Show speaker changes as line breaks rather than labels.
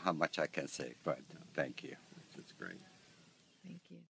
how much I can say, but thank you.
That's great.
Thank you.